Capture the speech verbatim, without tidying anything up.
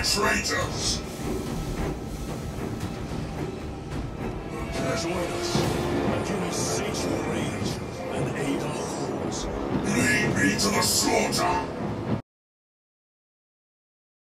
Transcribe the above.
traitors! Join us, and you will sate your rage and aid our cause. Lead me to the slaughter!